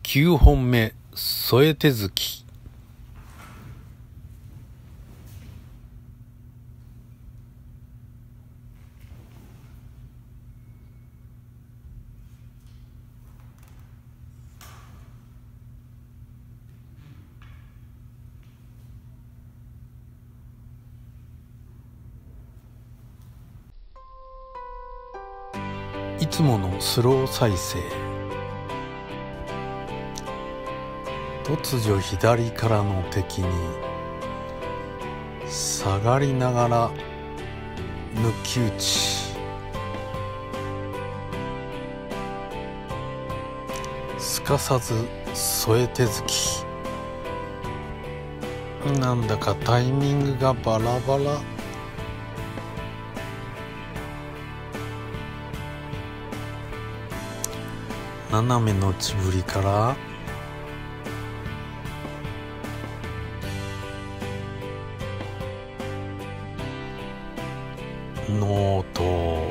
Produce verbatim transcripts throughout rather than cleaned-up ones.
きゅうほんめ添え手突き。いつものスロー再生。突如左からの敵に下がりながら抜き打ち、すかさず添え手突き。なんだかタイミングがバラバラ。斜めの内振りからノート、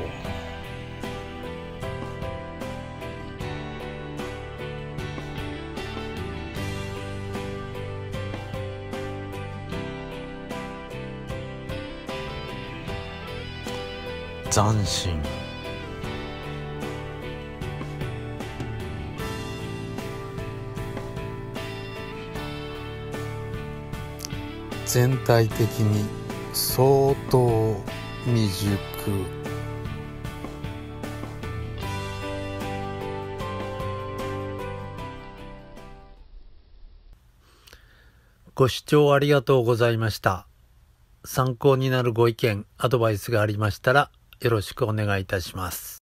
斬新、全体的に相当未熟。ご視聴ありがとうございました。参考になるご意見、アドバイスがありましたらよろしくお願いいたします。